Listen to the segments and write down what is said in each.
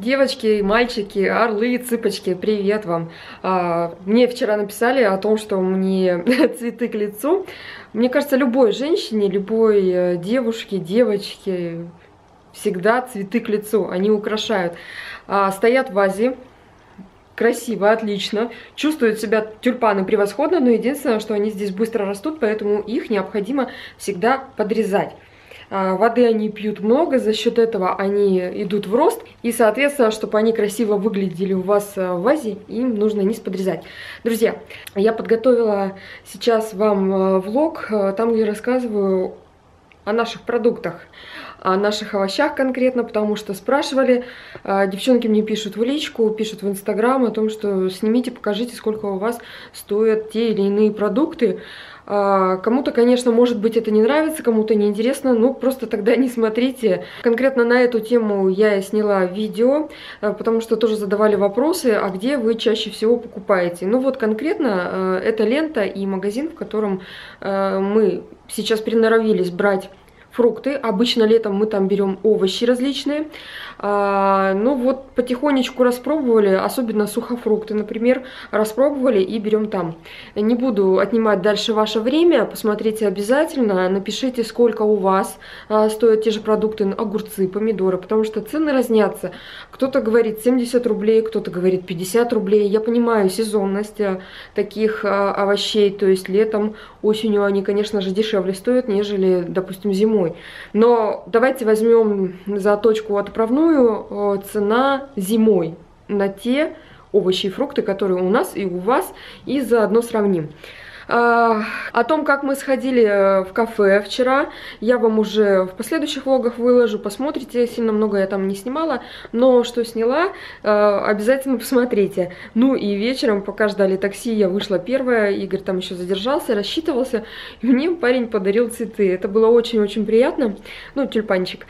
Девочки, мальчики, орлы, цыпочки, привет вам. Мне вчера написали о том, что мне цветы к лицу. Мне кажется, любой женщине, любой девушке, девочке всегда цветы к лицу. Они украшают. Стоят в вазе. Красиво, отлично. Чувствуют себя тюльпаны превосходно, но единственное, что они здесь быстро растут, поэтому их необходимо всегда подрезать. Воды они пьют много, за счет этого они идут в рост. И, соответственно, чтобы они красиво выглядели у вас в вазе, им нужно низ подрезать. Друзья, я подготовила сейчас вам влог, там, где рассказываю о наших продуктах, о наших овощах конкретно, потому что спрашивали, девчонки мне пишут в личку, пишут в Инстаграм о том, что снимите, покажите, сколько у вас стоят те или иные продукты. Кому-то, конечно, может быть, это не нравится, кому-то не интересно, ну просто тогда не смотрите. Конкретно на эту тему я сняла видео, потому что тоже задавали вопросы, а где вы чаще всего покупаете. Ну вот конкретно это лента и магазин, в котором мы сейчас приноровились брать фрукты. Обычно летом мы там берем овощи различные. Ну вот потихонечку распробовали, особенно сухофрукты, например, распробовали и берем там. Не буду отнимать дальше ваше время, посмотрите обязательно, напишите, сколько у вас стоят те же продукты, огурцы, помидоры, потому что цены разнятся. Кто-то говорит 70 рублей, кто-то говорит 50 рублей. Я понимаю сезонность таких овощей, то есть летом, осенью они, конечно же, дешевле стоят, нежели, допустим, зимой. Но давайте возьмем за точку отправную цена зимой на те овощи и фрукты, которые у нас и у вас, и заодно сравним. О том, как мы сходили в кафе вчера, я вам уже в последующих влогах выложу, посмотрите, сильно много я там не снимала, но что сняла, обязательно посмотрите. Ну и вечером, пока ждали такси, я вышла первая, Игорь там еще задержался, рассчитывался, и мне парень подарил цветы, это было очень-очень приятно, ну тюльпанчик.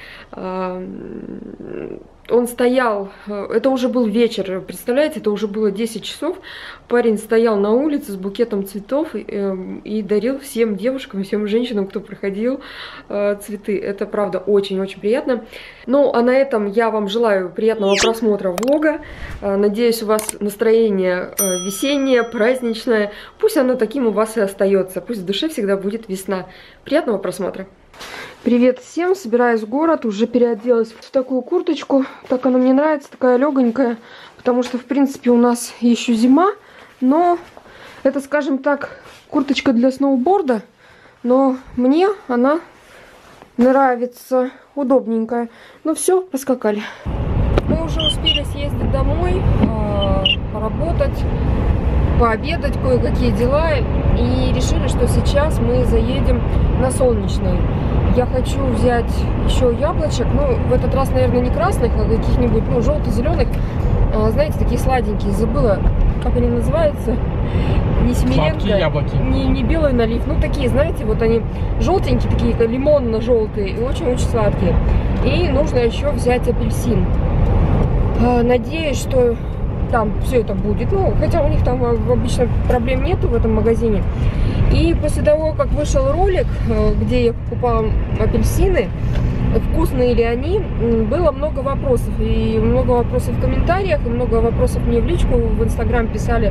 Он стоял, это уже был вечер, представляете, это уже было 10 часов. Парень стоял на улице с букетом цветов и дарил всем девушкам, всем женщинам, кто приходил, цветы. Это, правда, очень-очень приятно. Ну, а на этом я вам желаю приятного просмотра влога. Надеюсь, у вас настроение весеннее, праздничное. Пусть оно таким у вас и остается. Пусть в душе всегда будет весна. Приятного просмотра. Привет всем, собираюсь в город, уже переоделась в такую курточку, так она мне нравится, такая легонькая, потому что, в принципе, у нас еще зима, но это, скажем так, курточка для сноуборда, но мне она нравится, удобненькая. Ну все, поскакали. Мы уже успели съездить домой, поработать, пообедать, кое-какие дела, и решили, что сейчас мы заедем на Солнечный. Я хочу взять еще яблочек, ну, в этот раз, наверное, не красных, а каких-нибудь, ну, желто-зеленых, знаете, такие сладенькие, забыла, как они называются, не семеренко, яблоки. Не белый налив, ну, такие, знаете, вот они желтенькие, такие, лимонно-желтые, и очень-очень сладкие. И нужно еще взять апельсин. Надеюсь, что там все это будет, ну, хотя у них там обычно проблем нету в этом магазине. И после того, как вышел ролик, где я покупала апельсины, вкусные ли они, было много вопросов. И много вопросов в комментариях, и много вопросов мне в личку в Инстаграм писали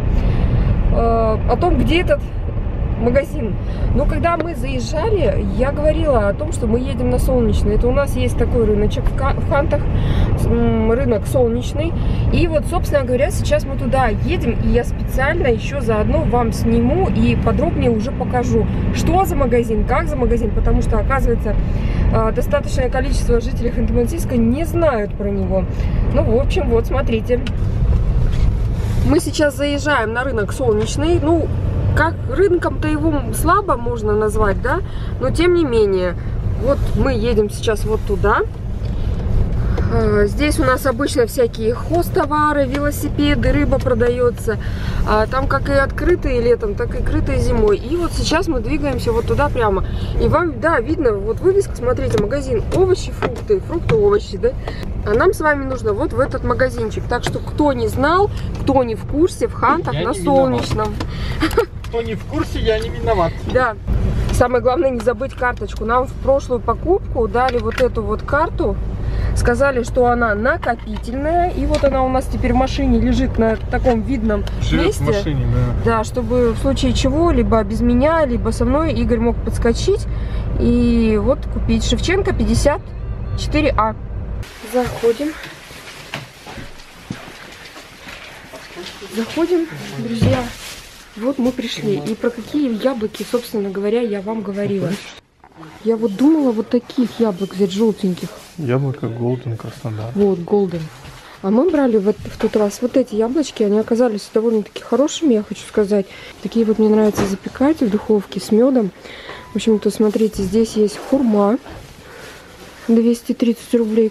о том, где этот магазин. Но когда мы заезжали, я говорила о том, что мы едем на Солнечный. Это у нас есть такой рыночек в Хантах, рынок Солнечный. И вот, собственно говоря, сейчас мы туда едем, и я специально еще заодно вам сниму и подробнее уже покажу, что за магазин, как за магазин, потому что, оказывается, достаточное количество жителей Ханты-Мансийска не знают про него. Ну, в общем, вот, смотрите. Мы сейчас заезжаем на рынок Солнечный, ну, как рынком-то его слабо можно назвать, да, но тем не менее, вот мы едем сейчас вот туда. Здесь у нас обычно всякие хозтовары, велосипеды, рыба продается. Там как и открытые летом, так и крытые зимой. И вот сейчас мы двигаемся вот туда прямо. И вам, да, видно, вот вывеска, смотрите, магазин овощи, фрукты, фрукты, овощи, да. А нам с вами нужно вот в этот магазинчик. Так что, кто не знал, кто не в курсе, в Хантах на Солнечном. Кто не в курсе, я не виноват. Да. Самое главное не забыть карточку. Нам в прошлую покупку дали вот эту вот карту Сказали, что она накопительная. И вот она у нас теперь в машине лежит на таком видном месте. В машине, да. Да, чтобы в случае чего, либо без меня, либо со мной Игорь мог подскочить. И вот купить. Шевченко 54А. Заходим. Заходим, друзья. Вот мы пришли. И про какие яблоки, собственно говоря, я вам говорила. Я вот думала вот таких яблок взять, желтеньких. Яблоко Голден Краснодар. Вот, Голден. А мы брали в тот раз вот эти яблочки. Они оказались довольно-таки хорошими, я хочу сказать. Такие вот мне нравится запекать в духовке с медом. В общем-то, смотрите, здесь есть хурма. 230 рублей.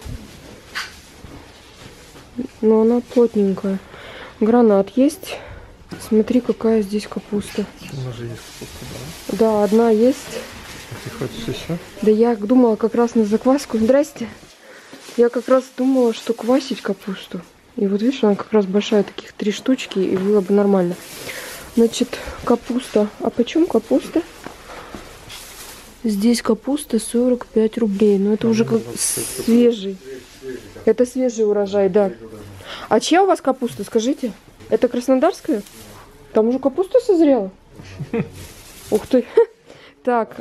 Но она плотненькая. Гранат есть. Смотри, какая здесь капуста. У нас же есть капуста, да? Да, одна есть. Ты хочешь еще? Да я думала как раз на закваску. Здрасте. Я как раз думала, что квасить капусту. И вот видишь, она как раз большая, таких 3 штучки, и было бы нормально. Значит, капуста. А почем капуста? Здесь капуста 45 рублей. Но это уже как свежий. Это свежий урожай, да. А чья у вас капуста, скажите? Это краснодарская? Там уже капуста созрела? Ух ты. Так.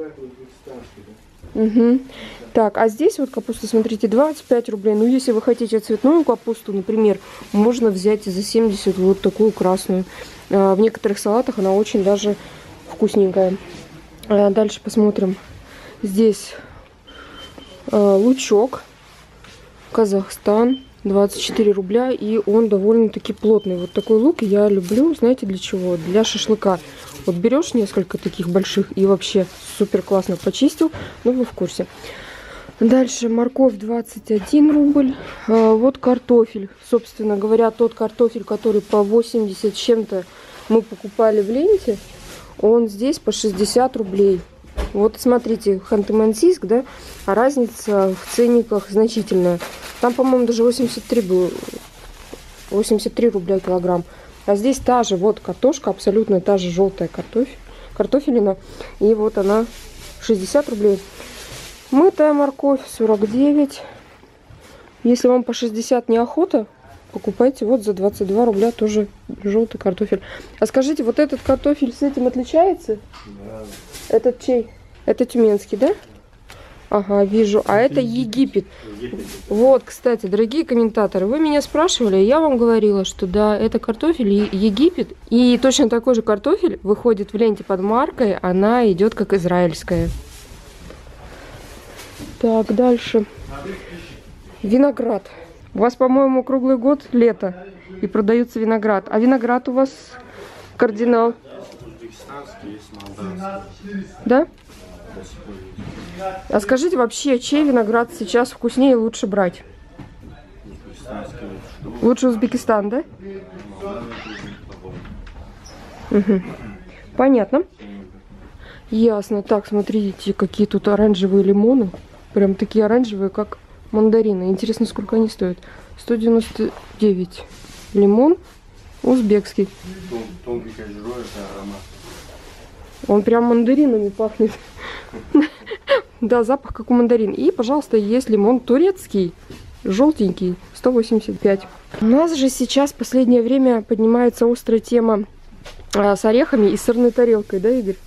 Угу. Так, а здесь вот капуста, смотрите, 25 рублей. Ну, если вы хотите цветную капусту, например, можно взять за 70 вот такую красную. В некоторых салатах она очень даже вкусненькая. Дальше посмотрим. Здесь лучок. Казахстан. 24 рубля, и он довольно-таки плотный. Вот такой лук я люблю, знаете, для чего? Для шашлыка. Вот берешь несколько таких больших и вообще супер классно почистил, ну вы в курсе. Дальше морковь 21 рубль. Вот картофель. Собственно говоря, тот картофель, который по 80 с чем-то мы покупали в ленте, он здесь по 60 рублей. Вот смотрите, Ханты-Мансийск, да, а разница в ценниках значительная. Там, по-моему, даже 83 было, 83 рубля килограмм. А здесь та же вот картошка, абсолютно та же желтая картофелина. И вот она 60 рублей. Мытая морковь 49. Если вам по 60 неохота, покупайте вот за 22 рубля тоже желтый картофель. А скажите, вот этот картофель с этим отличается? Да. Этот чей? Это тюменский, да? Ага, вижу. А это Египет. Вот, кстати, дорогие комментаторы, вы меня спрашивали, я вам говорила, что да, это картофель Египет. И точно такой же картофель выходит в ленте под маркой, она идет как израильская. Так, дальше. Виноград. У вас, по-моему, круглый год лето и продается виноград. А виноград у вас кардинал? Да? А скажите вообще, чей виноград сейчас вкуснее и лучше брать? Лучше Узбекистан, да? Угу. Понятно. Ясно. Так, смотрите, какие тут оранжевые лимоны. Прям такие оранжевые, как мандарины. Интересно, сколько они стоят. 199. Лимон узбекский. Он прям мандаринами пахнет. Да, запах как у мандарин. И, пожалуйста, есть лимон турецкий, желтенький, 185. У нас же сейчас в последнее время поднимается острая тема с орехами и сырной тарелкой, да, Игорь?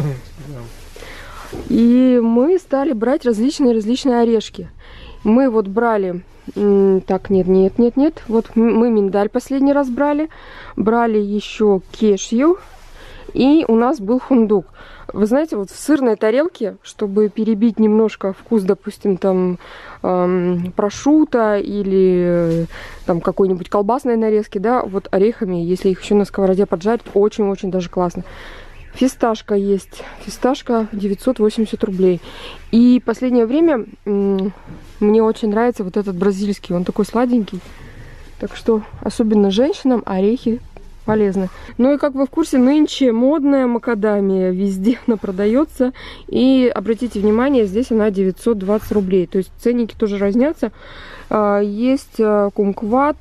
И мы стали брать различные орешки. Мы вот брали... Так, нет. Вот мы миндаль последний раз брали. Брали еще кешью. И у нас был фундук. Вы знаете, вот в сырной тарелке, чтобы перебить немножко вкус, допустим, там прошутто или там какой-нибудь колбасной нарезки, да, вот орехами, если их еще на сковороде поджарить, очень-очень даже классно. Фисташка есть. Фисташка 980 рублей. И последнее время мне очень нравится вот этот бразильский. Он такой сладенький. Так что особенно женщинам орехи полезно. Ну и как вы в курсе, нынче модная макадамия. Везде она продается. И обратите внимание, здесь она 920 рублей. То есть ценники тоже разнятся. Есть кумкват.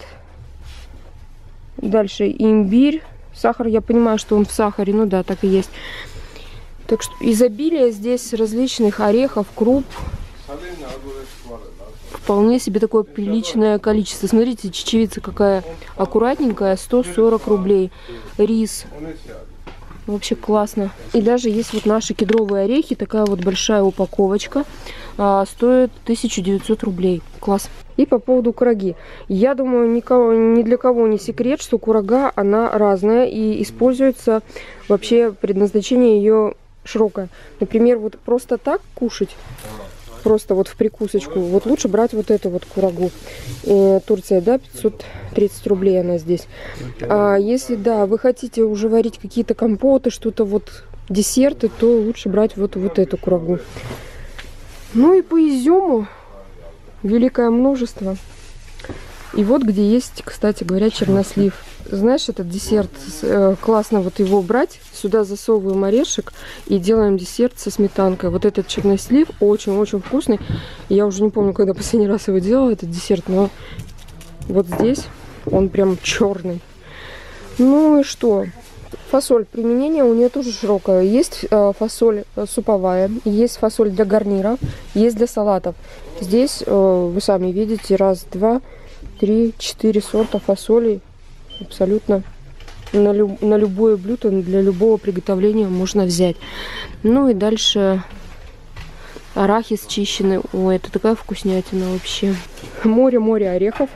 Дальше имбирь. Сахар, я понимаю, что он в сахаре. Ну да, так и есть. Так что изобилие здесь различных орехов, круп. Вполне себе такое приличное количество. Смотрите, чечевица какая аккуратненькая, 140 рублей. Рис. Вообще классно. И даже есть вот наши кедровые орехи, такая вот большая упаковочка, стоит 1900 рублей. Класс. И по поводу кураги. Я думаю, ни для кого не секрет, что курага, она разная и используется вообще предназначение ее широкое. Например, вот просто так кушать, просто вот в прикусочку, вот лучше брать вот эту вот курагу. Турция, да, 530 рублей она здесь. А если, да, вы хотите уже варить какие-то компоты, что-то вот десерты, то лучше брать вот эту курагу. Ну и по изюму великое множество. И вот где есть, кстати говоря, чернослив. Знаешь, этот десерт, классно вот его брать, сюда засовываем орешек и делаем десерт со сметанкой. Вот этот чернослив очень-очень вкусный. Я уже не помню, когда последний раз его делала, этот десерт, но вот здесь он прям черный. Ну и что? Фасоль. Применение у нее тоже широкое. Есть фасоль суповая, есть фасоль для гарнира, есть для салатов. Здесь вы сами видите, раз, два, три, 4 сорта фасолей. Абсолютно на любое блюдо, для любого приготовления можно взять. Ну и дальше арахис чищенный. Ой, это такая вкуснятина вообще. Море орехов.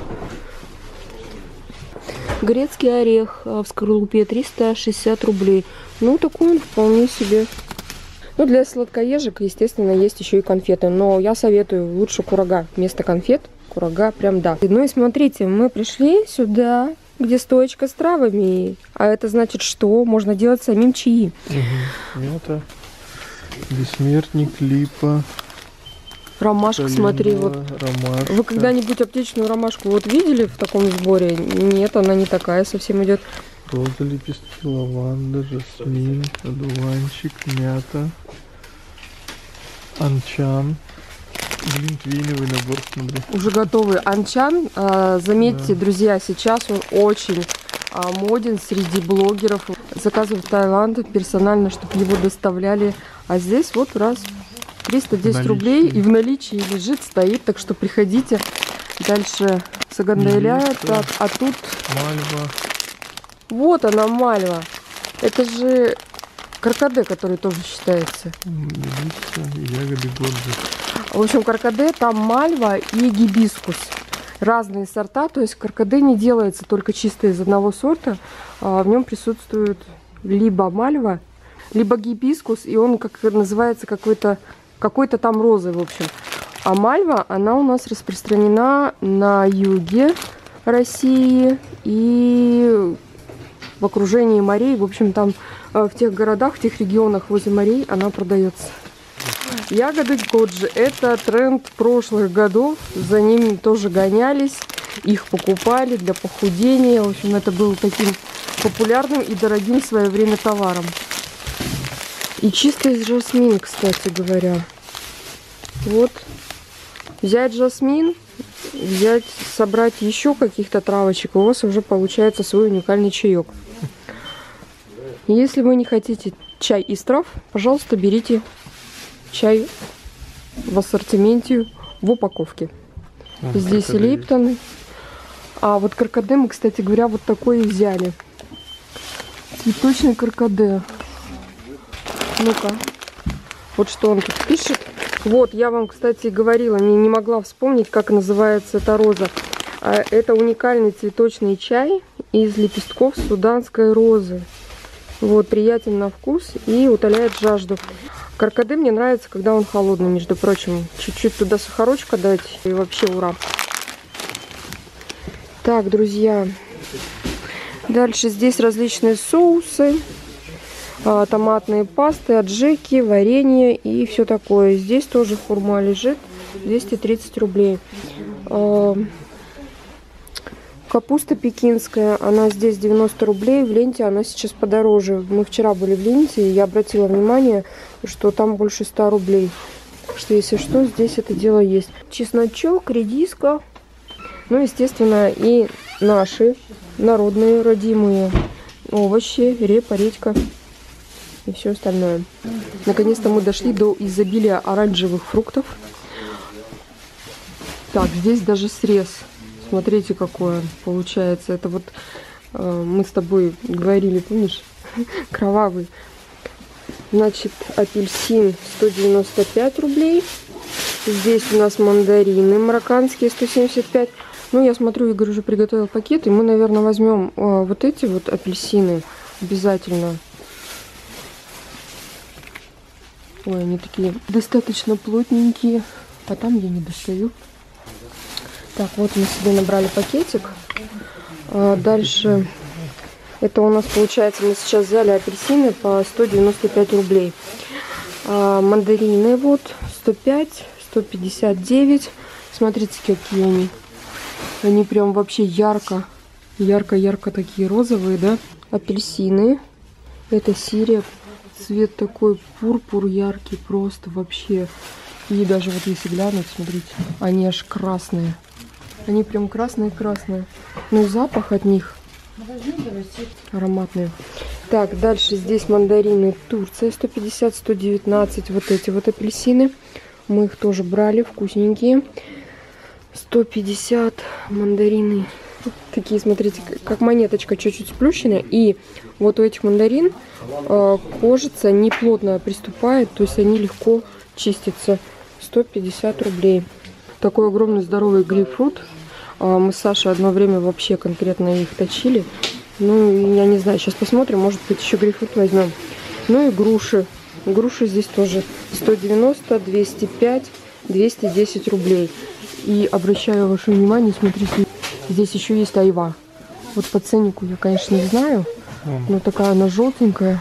Грецкий орех в скорлупе 360 рублей. Ну, такой он вполне себе. Ну, для сладкоежек, естественно, есть еще и конфеты. Но я советую лучше курага вместо конфет. Курага прям да. Ну и смотрите, мы пришли сюда, где стоечка с травами. А это значит, что можно делать самим чаи. Мята, бессмертник, липа. Ромашка, смотри, вот. Ромашка. Вы когда-нибудь аптечную ромашку вот видели в таком сборе? Нет, она не такая совсем идет. Роза, лепестки, лаванда, жасмин, одуванчик, мята, анчан. Глинтвейновый набор, смотри. Уже готовый анчан. Заметьте, да, друзья, сейчас он очень моден среди блогеров. Заказываю в Таиланд персонально, чтобы его доставляли. А здесь вот раз 310 рублей и в наличии лежит, стоит. Так что приходите. Дальше Сагандаэля. А тут... Мальва. Вот она, мальва. Это же каркаде, который тоже считается. Ягоды горджи. В общем, каркаде, там мальва и гибискус. Разные сорта, то есть каркаде не делается только чисто из одного сорта. В нем присутствует либо мальва, либо гибискус, и он как называется какой-то там розы, в общем. А мальва, она у нас распространена на юге России и в окружении морей. В общем, там в тех городах, в тех регионах возле морей она продается. Ягоды годжи – это тренд прошлых годов, за ними тоже гонялись, их покупали для похудения. В общем, это было таким популярным и дорогим в свое время товаром. И чисто из жасмина, кстати говоря. Вот, взять жасмин, собрать еще каких-то травочек, у вас уже получается свой уникальный чаек. Если вы не хотите чай из трав, пожалуйста, берите чай в ассортименте в упаковке. Здесь и лептоны. А вот каркаде мы, кстати говоря, вот такой и взяли. Цветочный каркаде. Ну-ка. Вот что он тут пишет. Вот, я вам, кстати, говорила, не могла вспомнить, как называется эта роза. Это уникальный цветочный чай из лепестков суданской розы. Вот, приятен на вкус и утоляет жажду. Каркаде мне нравится, когда он холодный, между прочим. Чуть-чуть туда сахарочка дать, и вообще ура. Так, друзья. Дальше здесь различные соусы, томатные пасты, аджики, варенье и все такое. Здесь тоже хурма лежит, 230 рублей. Капуста пекинская, она здесь 90 рублей, в ленте она сейчас подороже. Мы вчера были в ленте, и я обратила внимание, что там больше 100 рублей. Так что, если что, здесь это дело есть. Чесночок, редиска, ну, естественно, и наши народные родимые овощи, репа, редька и все остальное. Наконец-то мы дошли до изобилия оранжевых фруктов. Так, здесь даже срез. Смотрите, какой он получается. Это вот мы с тобой говорили, помнишь? Кровавый. Значит, апельсин 195 рублей. Здесь у нас мандарины марокканские 175. Ну, я смотрю, Игорь уже приготовил пакет. И мы, наверное, возьмем вот эти вот апельсины обязательно. Ой, они такие достаточно плотненькие. А там я не достаю. Так, вот мы себе набрали пакетик. Дальше, это у нас получается, мы сейчас взяли апельсины по 195 рублей. Мандарины вот 105, 159. Смотрите, какие они. Они прям вообще ярко такие розовые, да? Апельсины. Это сирия. Цвет такой пурпур яркий, просто вообще. И даже вот если глянуть, смотрите, они аж красные. Они прям красные-красные. Ну и запах от них ароматный. Так, дальше здесь мандарины Турция 150, 119. Вот эти вот апельсины. Мы их тоже брали, вкусненькие. 150 мандарины. Такие, смотрите, как монеточка, чуть-чуть сплющенная. И вот у этих мандарин кожица не плотно приступает, то есть они легко чистятся. 150 рублей. Такой огромный здоровый грейпфрут. Мы с Сашей одно время вообще конкретно их точили. Ну, я не знаю, сейчас посмотрим, может быть, еще грейпфрут возьмем. Ну и груши. Груши здесь тоже 190, 205, 210 рублей. И обращаю ваше внимание, смотрите, здесь еще есть айва. Вот по ценнику я, конечно, не знаю, но такая она желтенькая.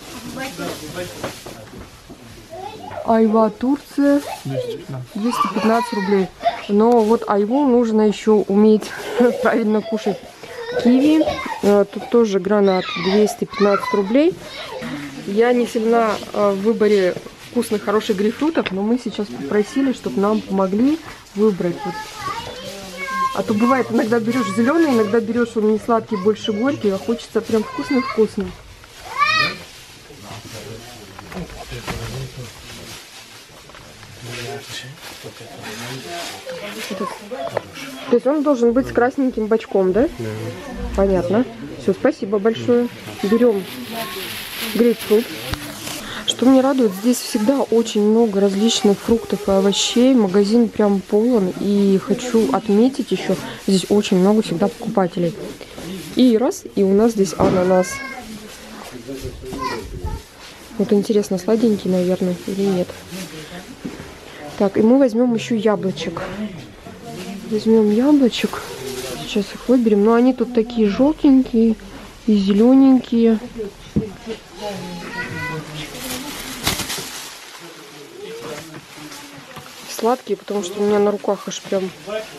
Айва Турция 215 рублей. Но вот айву нужно еще уметь правильно кушать. Киви, тут тоже гранат 215 рублей. Я не сильна в выборе вкусных, хороших грейпфрутов, но мы сейчас попросили, чтобы нам помогли выбрать. Вот. А то бывает, иногда берешь зеленый, иногда берешь он не сладкий, больше горький, а хочется прям вкусный-вкусный. То есть он должен быть с красненьким бочком, да? Да. Понятно. Все, спасибо большое. Берем грейпфрут. Что меня радует, здесь всегда очень много различных фруктов и овощей. Магазин прям полон. И хочу отметить еще, здесь очень много всегда покупателей. И раз, и у нас здесь ананас. Вот интересно, сладенький, наверное, или нет. Так, и мы возьмем еще яблочек. Возьмем яблочек. Сейчас их выберем. Но они тут такие желтенькие и зелененькие. Сладкие, потому что у меня на руках аж прям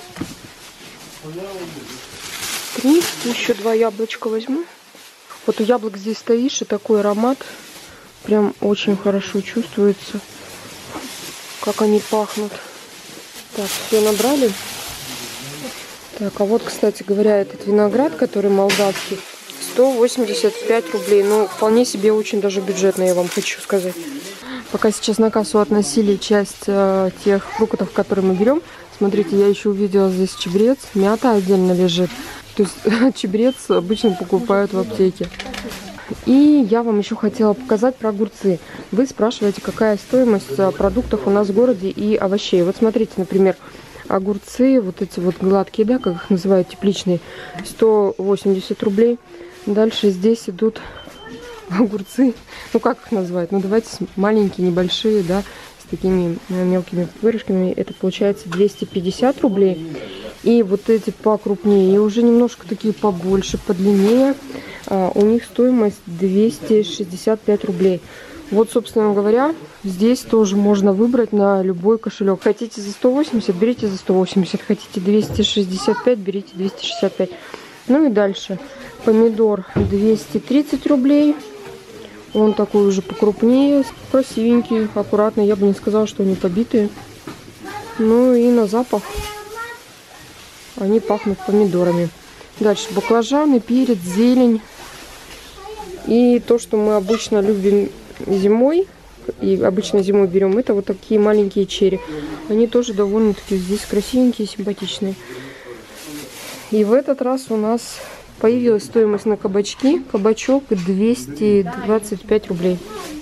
3. Еще 2 яблочка возьму. Вот у яблок здесь стоишь, и такой аромат прям очень хорошо чувствуется. Как они пахнут. Так, все набрали. Так, а вот, кстати говоря, этот виноград, который молдавский, 185 рублей. Ну, вполне себе очень даже бюджетно, я вам хочу сказать. Пока сейчас на кассу относили часть тех фруктов, которые мы берем. Смотрите, я еще увидела здесь чабрец. Мята отдельно лежит. То есть чабрец обычно покупают в аптеке. И я вам еще хотела показать про огурцы. Вы спрашиваете, какая стоимость продуктов у нас в городе и овощей. Вот смотрите, например, огурцы, вот эти вот гладкие, да, как их называют, тепличные, 180 рублей. Дальше здесь идут огурцы, ну как их назвать, ну давайте маленькие, небольшие, да, с такими мелкими вырежками. Это получается 250 рублей. И вот эти покрупнее, и уже немножко такие побольше, подлиннее. У них стоимость 265 рублей. Вот, собственно говоря, здесь тоже можно выбрать на любой кошелек. Хотите за 180, берите за 180. Хотите 265, берите 265. Ну и дальше. Помидор 230 рублей. Он такой уже покрупнее, красивенький, аккуратный. Я бы не сказала, что они побитые. Ну и на запах они пахнут помидорами. Дальше баклажаны, перец, зелень. И то, что мы обычно любим зимой, и обычно зимой берем, это вот такие маленькие черри. Они тоже довольно-таки здесь красивенькие, симпатичные. И в этот раз у нас появилась стоимость на кабачки. Кабачок 225 рублей.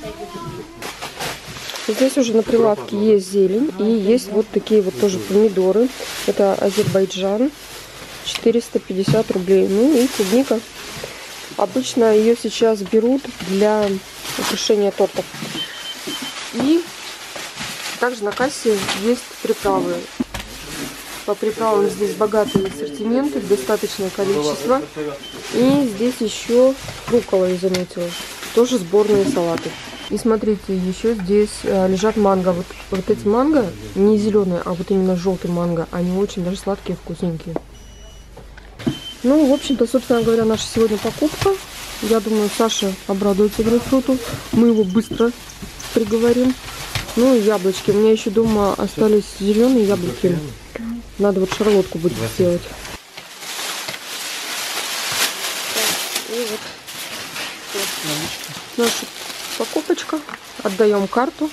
Здесь уже на прилавке есть зелень и есть вот такие вот тоже помидоры. Это Азербайджан, 450 рублей. Ну и клубника. Обычно ее сейчас берут для украшения тортов. И также на кассе есть приправы. По приправам здесь богатый ассортимент, достаточное количество. И здесь еще руккола я заметила. Тоже сборные салаты. И смотрите, еще здесь лежат манго. Вот эти манго, не зеленые, а вот именно желтый манго. Они очень даже сладкие, вкусненькие. Ну, в общем-то, собственно говоря, наша сегодня покупка. Я думаю, Саша обрадуется грейпфруту. Мы его быстро приговорим. Ну и яблочки. У меня еще дома остались зеленые яблоки. Надо вот шарлотку будет сделать. И вот наша покупочка. Отдаем карту.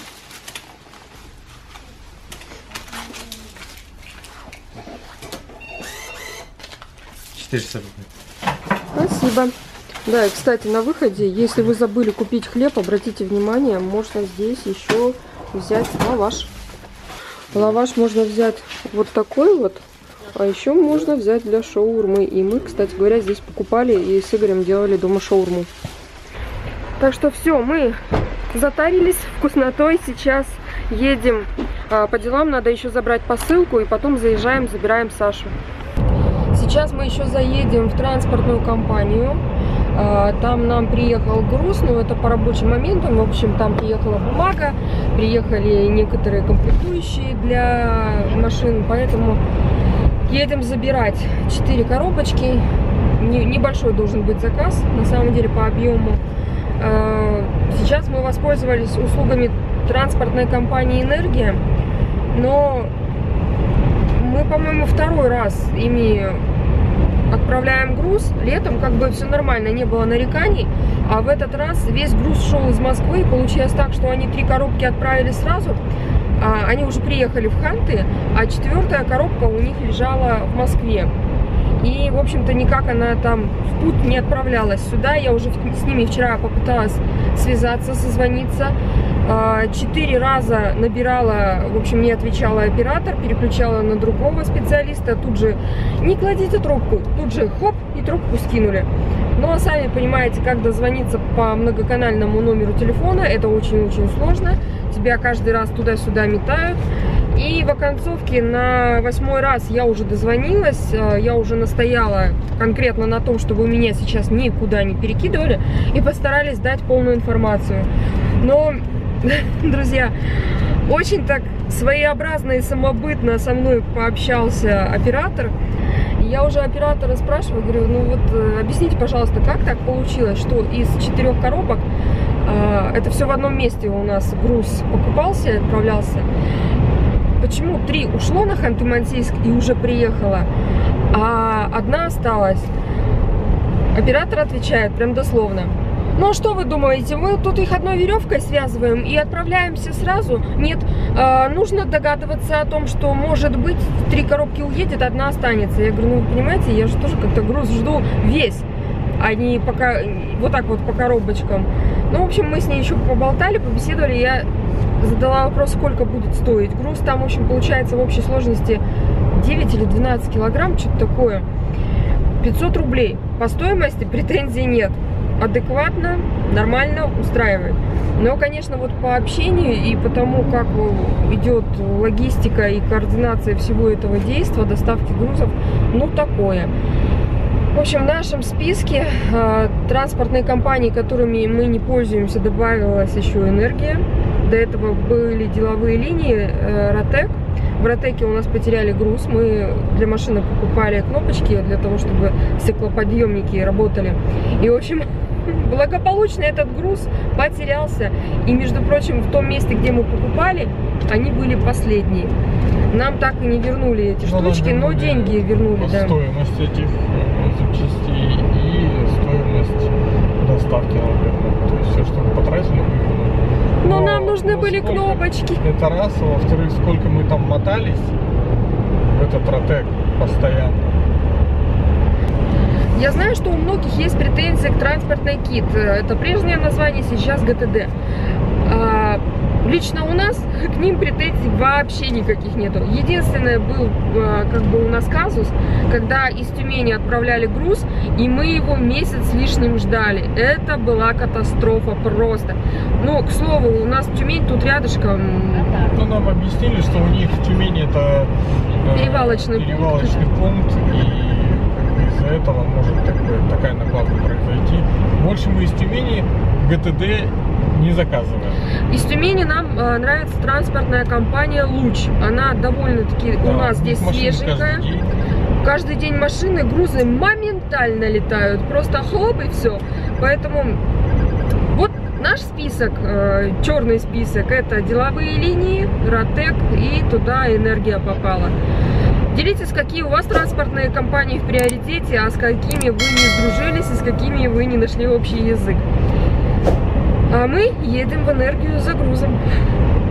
Спасибо. Да, и кстати, на выходе, если вы забыли купить хлеб, обратите внимание, можно здесь еще взять лаваш. Лаваш можно взять вот такой вот, а еще можно взять для шаурмы. И мы, кстати говоря, здесь покупали и с Игорем делали дома шаурму. Так что все, мы затарились вкуснотой, сейчас едем по делам, надо еще забрать посылку и потом заезжаем, забираем Сашу. Сейчас мы еще заедем в транспортную компанию. Там нам приехал груз, но это по рабочим моментам. В общем, там приехала бумага, приехали некоторые комплектующие для машин, поэтому едем забирать 4 коробочки. Небольшой должен быть заказ, на самом деле, по объему. Сейчас мы воспользовались услугами транспортной компании «Энергия», но мы, по-моему, второй раз ими отправляем груз. Летом как бы все нормально, не было нареканий. А в этот раз весь груз шел из Москвы. И получилось так, что они 3 коробки отправили сразу. Они уже приехали в Ханты, а 4-я коробка у них лежала в Москве. И, в общем-то, никак она там в путь не отправлялась сюда. Я уже с ними вчера попыталась связаться, созвониться. 4 раза набирала, в общем, не отвечала оператор, переключала на другого специалиста. Тут же не кладите трубку, тут же хоп, и трубку скинули. Ну, а сами понимаете, как дозвониться по многоканальному номеру телефона, это очень-очень сложно. Тебя каждый раз туда-сюда метают. И в оконцовке на 8-й раз я уже дозвонилась, я уже настояла конкретно на том, чтобы меня сейчас никуда не перекидывали, и постарались дать полную информацию. Но, друзья, очень так своеобразно и самобытно со мной пообщался оператор. Я уже оператора спрашиваю, говорю, ну вот объясните, пожалуйста, как так получилось, что из 4 коробок, это все в одном месте у нас груз покупался, отправлялся, почему 3 ушло на Ханты-Мансийск и уже приехала, а 1 осталась? Оператор отвечает прям дословно: ну а что вы думаете, мы тут их одной веревкой связываем и отправляемся сразу? Нет, нужно догадываться о том, что, может быть, 3 коробки уедет, 1 останется. Я говорю, ну вы понимаете, я же тоже как-то груз жду весь, а не пока вот так вот по коробочкам. Ну, в общем, мы с ней еще поболтали, побеседовали, я задала вопрос, сколько будет стоить груз. Там, в общем, получается в общей сложности 9 или 12 килограмм, что-то такое. 500 рублей. По стоимости претензий нет. Адекватно, нормально, устраивает. Но, конечно, вот по общению и по тому, как идет логистика и координация всего этого действия, доставки грузов, ну, такое. В общем, в нашем списке транспортной компании, которыми мы не пользуемся, добавилась еще «Энергия». До этого были деловые линии «Ротек». В «Ротеке» у нас потеряли груз. Мы для машины покупали кнопочки для того, чтобы стеклоподъемники работали. И, в общем, благополучно этот груз потерялся. И, между прочим, в том месте, где мы покупали, они были последние. Нам так и не вернули эти штучки, но деньги вернули. Да. Стоимость этих запчастей и стоимость доставки, наверное. То есть все, что мы потратили, мы вернули. Но нам нужны были кнопочки. Это раз, а во-вторых, сколько мы там мотались в этот Ротек постоянно. Я знаю, что у многих есть претензии к транспортной КИТ. Это прежнее название, сейчас ГТД. Лично у нас к ним претензий вообще никаких нету. Единственное был как бы у нас казус, когда из Тюмени отправляли груз, и мы его месяц с лишним ждали. Это была катастрофа просто. Но, к слову, у нас Тюмень тут рядышком. Ну, нам объяснили, что у них в Тюмени это перевалочный пункт, и из-за этого может такая накладка произойти. Больше мы из Тюмени ГТД не заказываем. Из Тюмени нам нравится транспортная компания «Луч». Она довольно-таки у нас здесь свеженькая. Каждый день машины, грузы моментально летают. Просто хлоп и все. Поэтому вот наш список, черный список, это деловые линии, Ротек, и туда энергия попала. Делитесь, какие у вас транспортные компании в приоритете, а с какими вы не сдружились и с какими вы не нашли общий язык. А мы едем в энергию за грузом.